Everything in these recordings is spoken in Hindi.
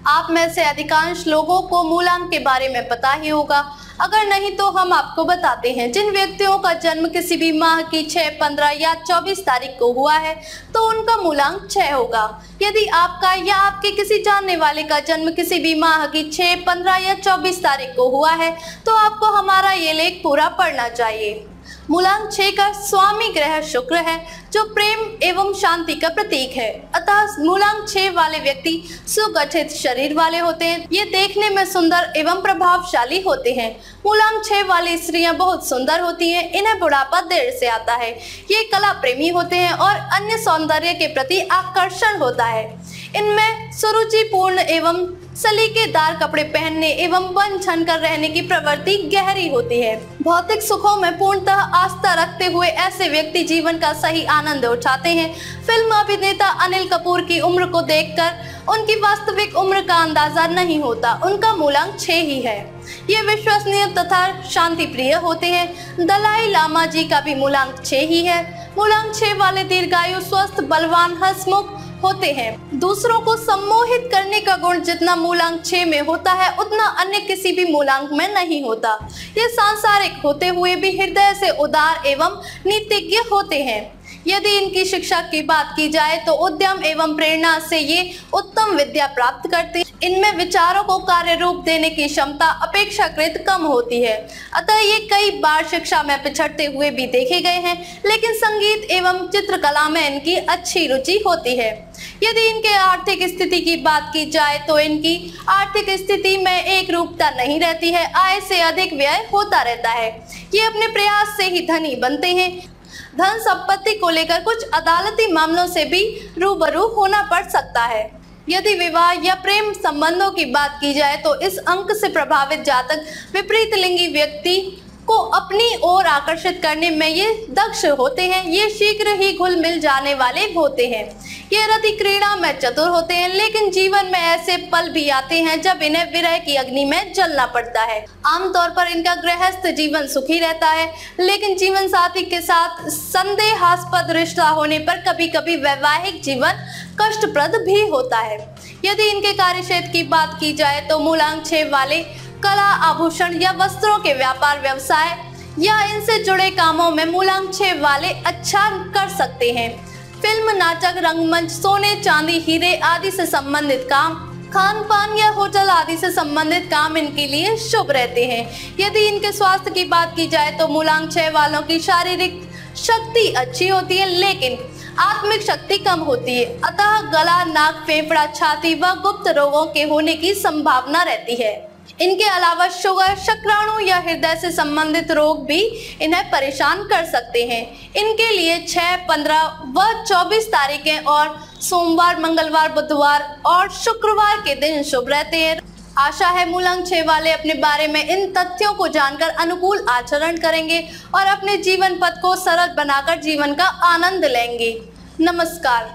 आप में से अधिकांश लोगों को मूलांक के बारे में पता ही होगा। अगर नहीं तो हम आपको बताते हैं। जिन व्यक्तियों का जन्म किसी भी माह की 6, 15 या 24 तारीख को हुआ है तो उनका मूलांक 6 होगा। यदि आपका या आपके किसी जानने वाले का जन्म किसी भी माह की 6, 15 या 24 तारीख को हुआ है तो आपको हमारा ये लेख पूरा पढ़ना चाहिए। मूलांक 6 का स्वामी ग्रह शुक्र है जो प्रेम एवं शांति का प्रतीक है। अतः मूलांक 6 वाले व्यक्ति सुगठित शरीर वाले होते हैं। ये देखने में सुंदर एवं प्रभावशाली होते हैं। मूलांक 6 वाली स्त्रियां बहुत सुंदर होती हैं। इन्हें बुढ़ापा देर से आता है। ये कला प्रेमी होते हैं और अन्य सौंदर्य के प्रति आकर्षण होता है। इनमें सुरुचिपूर्ण एवं सलीकेदार कपड़े पहनने एवं बन छन कर रहने की प्रवृत्ति गहरी होती है। भौतिक सुखों में पूर्णतः आस्था रखते हुए ऐसे व्यक्ति जीवन का सही आनंद उठाते हैं। फिल्म अभिनेता अनिल कपूर की उम्र को देखकर उनकी वास्तविक उम्र का अंदाजा नहीं होता। उनका मूलांक 6 ही है। ये विश्वसनीय तथा शांति प्रिय होते हैं। दलाई लामा जी का भी मूलांक 6 ही है। मूलांक 6 वाले दीर्घायु, स्वस्थ, बलवान, हंसमुख होते हैं। दूसरों को सम्मोहित करने का गुण जितना मूलांक 6 में होता है उतना अन्य किसी भी मूलांक में नहीं होता। ये सांसारिक होते हुए भी हृदय से उदार एवं नीतिज्ञ होते हैं। यदि इनकी शिक्षा की बात की जाए तो उद्यम एवं प्रेरणा से ये उत्तम विद्या प्राप्त करते हैं। इनमें विचारों को कार्य रूप देने की क्षमता अपेक्षाकृत कम होती है। अतः ये कई बार शिक्षा में पिछड़ते हुए भी देखे गए हैं, लेकिन संगीत एवं चित्रकला में इनकी अच्छी रुचि होती है। यदि इनके आर्थिक स्थिति की बात की जाए तो इनकी आर्थिक स्थिति में एक रूपता नहीं रहती है। आय से अधिक व्यय होता रहता है। ये अपने प्रयास से ही धनी बनते हैं। धन संपत्ति को लेकर कुछ अदालती मामलों से भी रूबरू होना पड़ सकता है। यदि विवाह या प्रेम संबंधों की बात की जाए तो इस अंक से प्रभावित जातक विपरीत लिंगी व्यक्ति को अपनी ओर आकर्षित करने में ये दक्ष होते हैं। ये शीघ्र ही घुल मिल जाने वाले होते हैं। ये रति क्रीड़ा में चतुर होते हैं, लेकिन जीवन में ऐसे पल भी आते हैं जब इन्हें विरह की अग्नि में जलना पड़ता है। आमतौर पर इनका गृहस्थ जीवन सुखी रहता है, लेकिन जीवन साथी के साथ संदेहास्पद रिश्ता होने पर कभी कभी वैवाहिक जीवन कष्टप्रद भी होता है। यदि इनके कार्यक्षेत्र की बात की जाए तो मूलांक 6 वाले कला, आभूषण या वस्त्रों के व्यापार व्यवसाय या इनसे जुड़े कामों में मूलांक 6 वाले अच्छा कर सकते हैं। फिल्म, नाटक, रंगमंच, सोने, चांदी, हीरे आदि से संबंधित काम, खान पान या होटल आदि से संबंधित काम इनके लिए शुभ रहते हैं। यदि इनके स्वास्थ्य की बात की जाए तो मूलांक 6 वालों की शारीरिक शक्ति अच्छी होती है, लेकिन आत्मिक शक्ति कम होती है। अतः गला, नाक, फेफड़ा, छाती व गुप्त रोगों के होने की संभावना रहती है। इनके अलावा शुगर, शुक्राणु या हृदय से संबंधित रोग भी इन्हें परेशान कर सकते हैं। इनके लिए 6, 15 व 24 तारीखें और सोमवार, मंगलवार, बुधवार और शुक्रवार के दिन शुभ रहते हैं। आशा है मूलांक 6 वाले अपने बारे में इन तथ्यों को जानकर अनुकूल आचरण करेंगे और अपने जीवन पथ को सरल बनाकर जीवन का आनंद लेंगे। नमस्कार।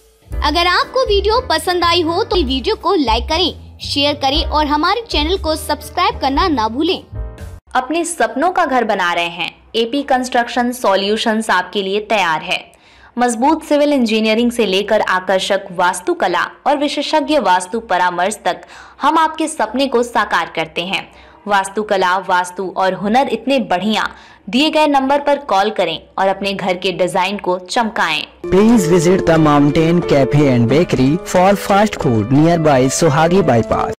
अगर आपको वीडियो पसंद आई हो तो वीडियो को लाइक करें, शेयर करें और हमारे चैनल को सब्सक्राइब करना ना भूलें। अपने सपनों का घर बना रहे हैं? एपी कंस्ट्रक्शन सॉल्यूशंस आपके लिए तैयार है। मजबूत सिविल इंजीनियरिंग से लेकर आकर्षक वास्तुकला और विशेषज्ञ वास्तु परामर्श तक हम आपके सपने को साकार करते हैं। वास्तुकला, वास्तु और हुनर इतने बढ़िया। दिए गए नंबर पर कॉल करें और अपने घर के डिजाइन को चमकाएं। Please visit the Mountain Cafe and Bakery for fast food nearby Sohagi Bypass.